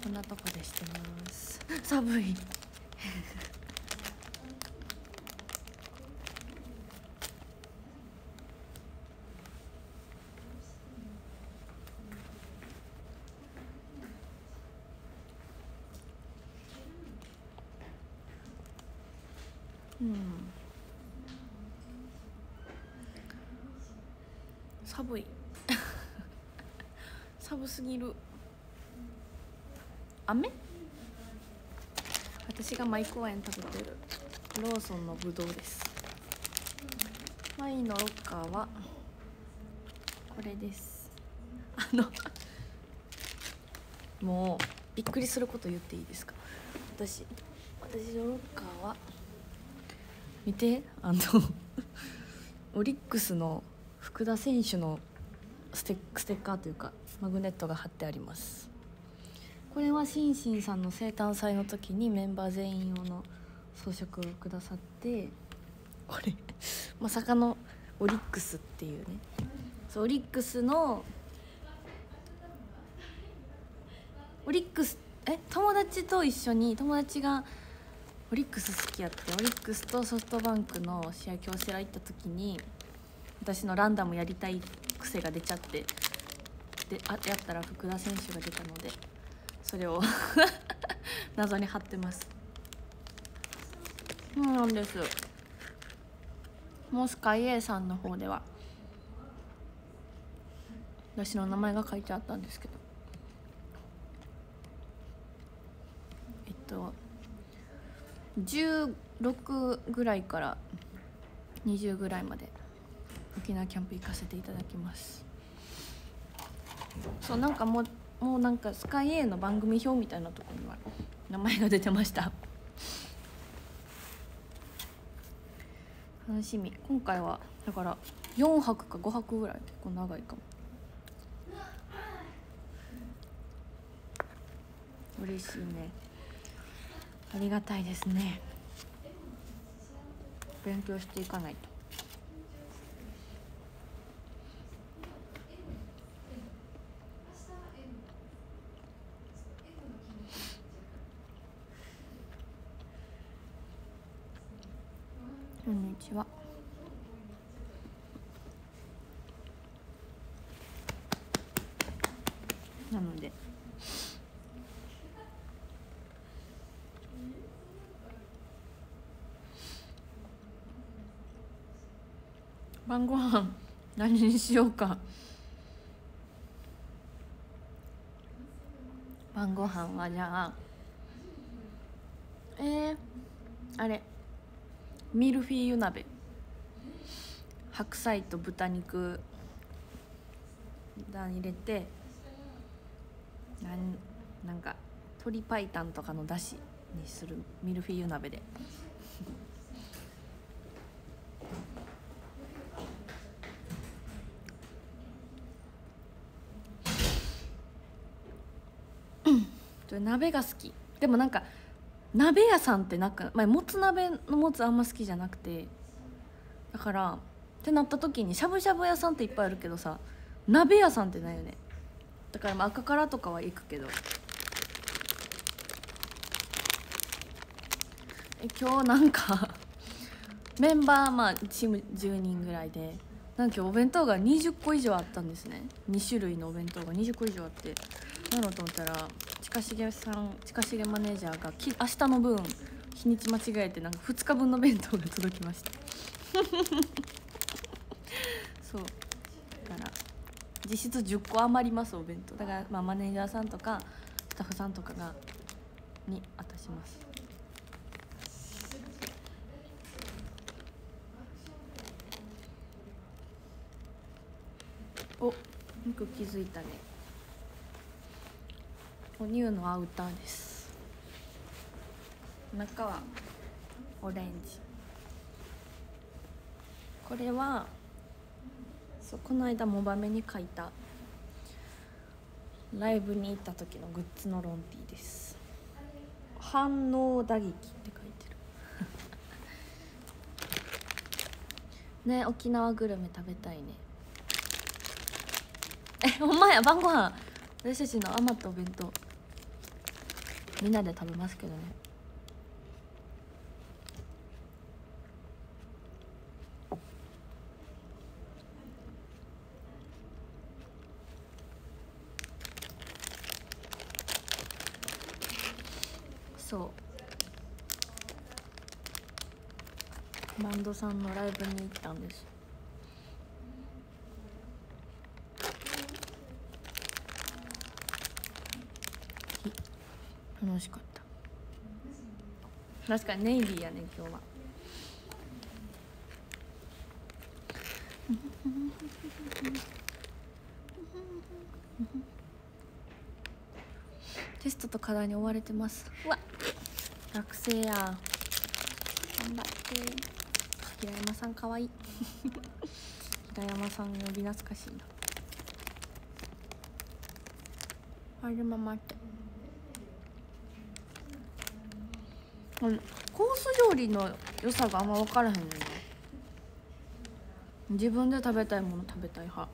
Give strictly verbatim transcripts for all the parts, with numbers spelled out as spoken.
こんなとこでしてます。寒いうん、寒い寒すぎる。雨？私が毎公園食べてるローソンのぶどうです。マイのロッカーはこれです。あのもうびっくりすること言っていいですか。私私のロッカーは見て、あのオリックスの福田選手のステッステッカーというかマグネットが貼ってあります。これはシンシンさんの生誕祭の時にメンバー全員用の装飾をくださって、これまさかのオリックスっていうね、そうオリックスのオリックスえ友達と一緒に、友達がオリックス好きやって、オリックスとソフトバンクの試合京セラ行った時に私のランダムやりたい癖が出ちゃって、であやったら福田選手が出たのでそれを謎に貼ってます。そうなんです。もうスカイ A さんの方では私の名前が書いてあったんですけど、えっとじゅうろくぐらいからにじゅうぐらいまで沖縄キャンプ行かせていただきます。そうなんかもうもうなんかスカイ A の番組表みたいなところには名前が出てました。楽しみ。今回はだからよんはくかごはくぐらい、結構長いかも。嬉しいね、ありがたいですね。勉強していかないと。こんにちは。なので晩ご飯何にしようか。晩ご飯はじゃあえー、あれミルフィーユ鍋、白菜と豚肉入れて、なんなんか鶏白湯とかのだしにするミルフィーユ鍋で鍋が好き。でもなんか鍋屋さんってなんか、まあ、もつ鍋のもつあんま好きじゃなくて、だからってなった時にしゃぶしゃぶ屋さんっていっぱいあるけどさ、鍋屋さんってないよね。だからまあ赤からとかは行くけど、え今日なんかメンバーまあチームじゅうにんぐらいで、なんか今日お弁当がにじゅっこ以上あったんですね。に種類のお弁当がにじゅっこ以上あって、なのと思ったら近重さん近重マネージャーがき明日の分日にち間違えてなんかふつかぶんの弁当が届きましたそうだから実質じゅっこ余りますお弁当だから、まあ、マネージャーさんとかスタッフさんとかがに渡します。お、よく気づいたね。おニューのアウターです。中はオレンジ。これはそうこの間モバメに書いたライブに行った時のグッズのロンティーです。反応打撃って書いてるね。沖縄グルメ食べたいね。えほんまや、晩ご飯私たちの余ったお弁当みんなで食べますけどね。そうバンドさんのライブに行ったんです。楽しかった。確かにネイビーやね今日は。テストと課題に追われてます。うわ学生や頑張って。平山さんかわいい平山さん呼び懐かしいな。入るままってコース料理の良さがあんま分からへんねんな。自分で食べたいもの食べたい派。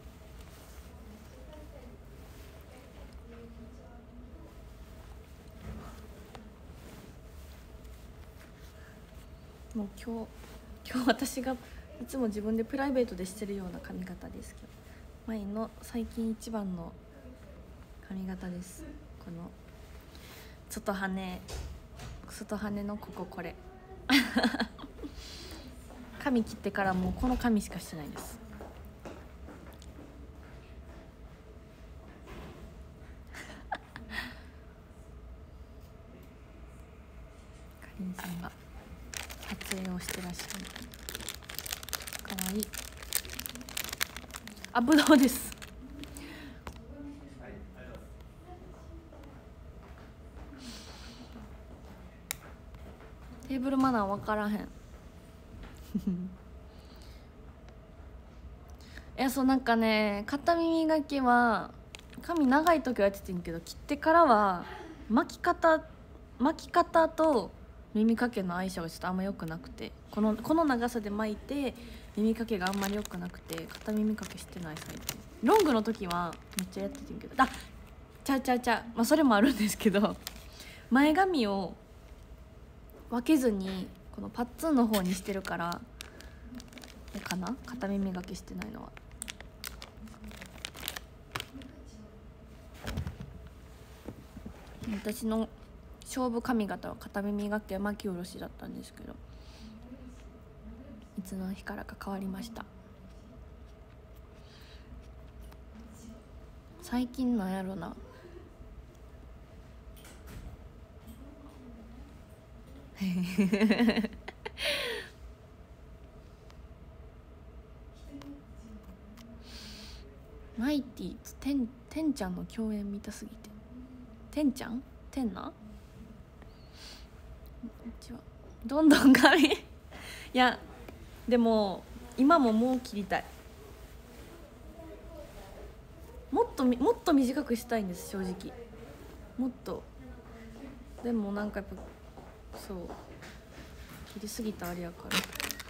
もう今日今日私がいつも自分でプライベートでしてるような髪型ですけど、前の最近一番の髪型です。この外羽外羽のこここれ髪切ってからもうこの髪しかしてないです。かりんさんが撮影をしてらっしゃる。かわいい。あ、ぶどうです。テーブルマナー分からへんいやそうなんかね、片耳がけは髪長い時はやっててんけど、切ってからは巻き方巻き方と耳かけの相性がちょっとあんま良くなくて、このこの長さで巻いて耳かけがあんまり良くなくて片耳かけしてない最近。ロングの時はめっちゃやっててんけど、あちゃうちゃうちゃう、まあそれもあるんですけど、前髪を分けずにこのパッツンの方にしてるからかな、片耳がけしてないのは。私の勝負髪型は片耳がけ巻き下ろしだったんですけど、いつの日からか変わりました。最近なんやろなマイティとてんてんちゃんの共演見たすぎて。てんちゃんてんなこんにちは。どんどん髪いやでも今ももう切りたい。もっともっと短くしたいんです正直。もっとでもなんかやっぱそう切りすぎたあれやから、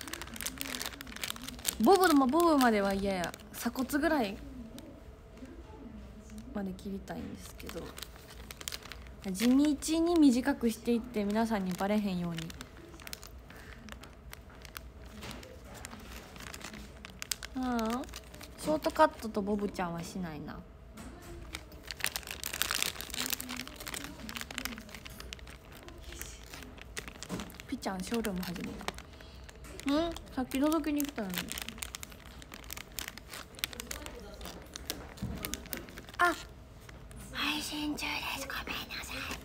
ボブもボブまでは嫌や。鎖骨ぐらいまで切りたいんですけど、地道に短くしていって皆さんにバレへんように。ああショートカットとボブちゃんはしないな。ピちゃんショールーム始めた。うんさっき覗きに来たのに。あ配信中です、ごめんなさい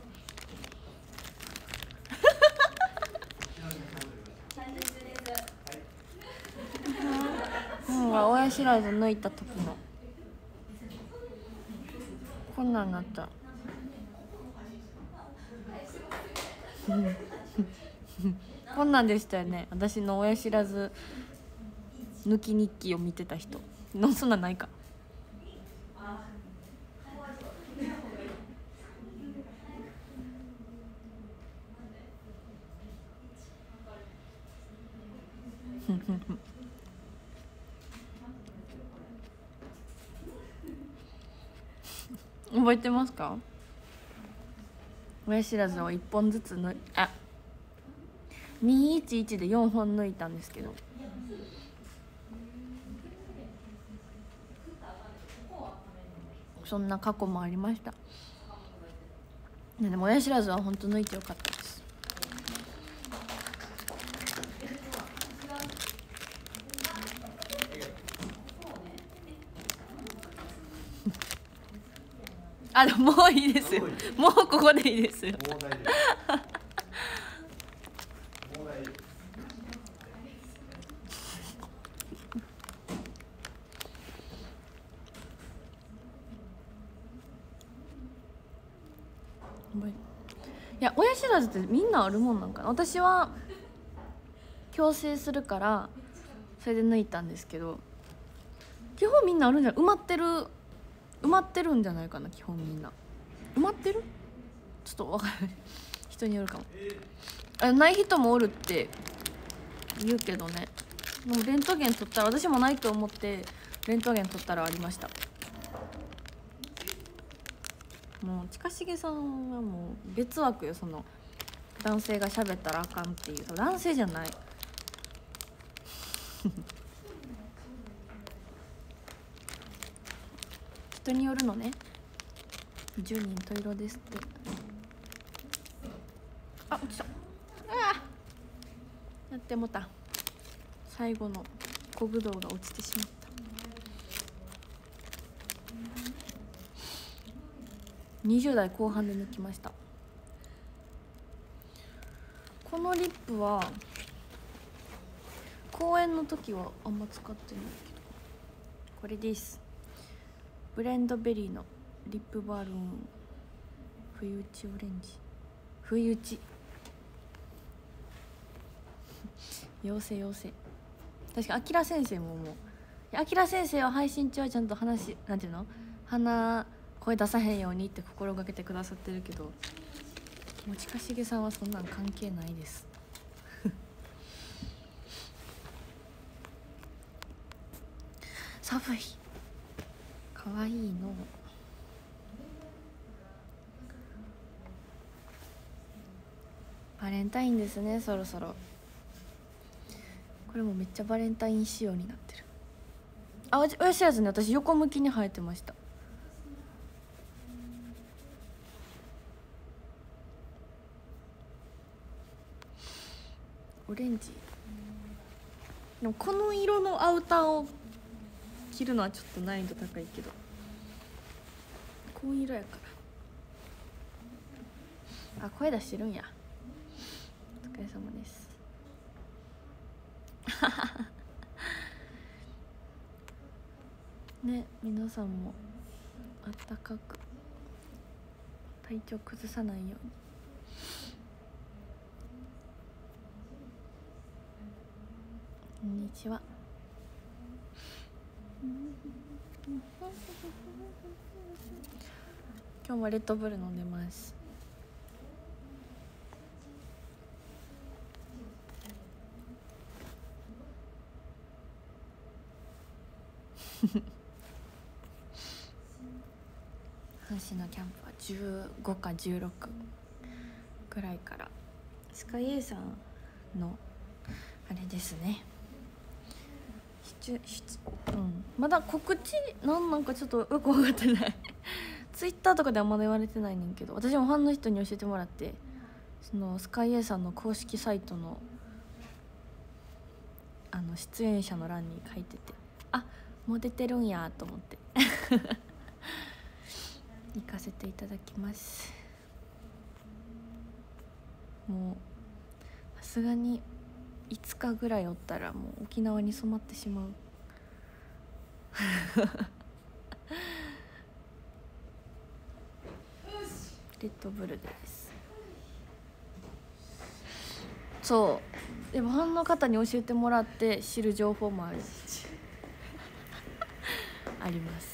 うん、親知らず抜いた時のこんなんなったこんなんでしたよね、私の親知らず抜き日記を見てた人の。そんなんないか覚えてますか？ 親知らずをいっぽんずつ抜いあにひゃくじゅういちでよんほん抜いたんですけど、そんな過去もありました。でも親知らずは本当抜いてよかったです。あ、でももういいですよ。もうここでいいですよ。いや親知らずってみんなあるもんなんかな。私は矯正するからそれで抜いたんですけど、基本みんなあるんじゃない？埋まってる埋まってるんじゃないかな。基本みんな埋まってる？ちょっと分からない、人によるかも。あ、ない人もおるって言うけどね。でもレントゲン取ったら、私もないと思ってレントゲン取ったらありました。もう近重さんはもう別枠よ。その男性が喋ったらあかんっていう。男性じゃない人によるのね。じゅうにん十色ですって。あ、落ちた。ああ、やってもた。最後の小ぶどうが落ちてしまった。にじゅう代後半で抜きました。このリップは公演の時はあんま使ってないけど、これです。ブレンドベリーのリップバルーン不意打ちオレンジ。不意打ち妖精妖精。確かあきら先生ももう、あきら先生は配信中はちゃんと話なんていうの、鼻声出さへんようにって心がけてくださってるけど、もう近重さんはそんなん関係ないです寒い。かわいいの。バレンタインですね、そろそろ。これもめっちゃバレンタイン仕様になってる。あ、親知らずね、私横向きに生えてました。オレンジ。でもこの色のアウターを着るのはちょっと難易度高いけど、紺色やから。あ、声出してるんや。お疲れ様ですね、皆さんもあったかく体調崩さないように。こんにちは。今日もレッドブル飲んでます阪神のキャンプはじゅうごかじゅうろくぐらいからスカイ A さんのあれですね、出出うん、まだ告知なんなんかちょっとよく分かってないツイッターとかではまだ言われてないねんけど、私もファンの人に教えてもらって、そのスカイ A さんの公式サイトのあの出演者の欄に書いてて、あ、もう出てるんやと思って行かせていただきます。もうさすがにいつかぐらいおったらもう沖縄に染まってしまうレッドブルです。そうでもファンの方に教えてもらって知る情報もあるあります。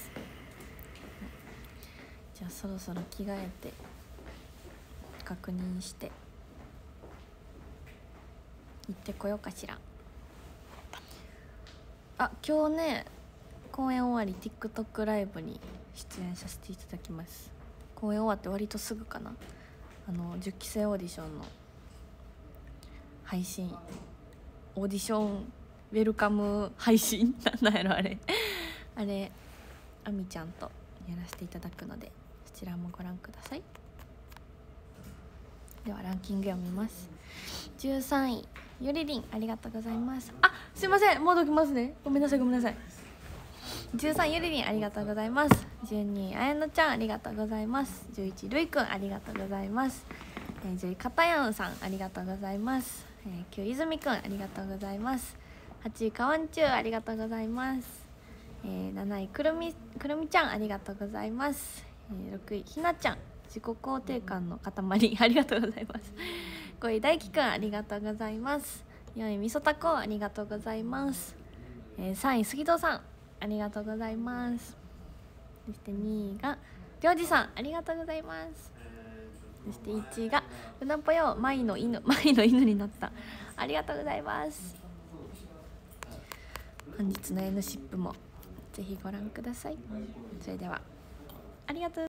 じゃあそろそろ着替えて確認して行ってこようかしら。あ、今日ね公演終わり TikTok ライブに出演させていただきます。公演終わって割とすぐかな、 あのじゅっきせいオーディションの配信、オーディションウェルカム配信なんやろあれあれあみちゃんとやらせていただくので、そちらもご覧ください。ではランキング読みます。じゅうさんいゆりりん、ありがとうございます。あ、すいません、戻りますね、ごめんなさいごめんなさい。じゅうさんいゆりりん、ありがとうございます。じゅうにいあやのちゃん、ありがとうございます。じゅういちいるいくん、ありがとうございます。えー、じゅういかたやんさん、ありがとうございます。えー、きゅういいずみくん、ありがとうございます。はちいかわんちゅう、ありがとうございます。えー、なないくるみくるみちゃん、ありがとうございます。えー、ろくいひなちゃん、自己肯定感の塊ありがとうございます。ごい大輝くん、ありがとうございます。よんいみそたこ、ありがとうございます。えー、さんい杉戸さん、ありがとうございます。そしてにいがりょうじさん、ありがとうございます。そしていちいがうなぽよ、まいの犬、まいの犬になった、ありがとうございます。本日の エヌシップもぜひご覧ください。それではありがとう。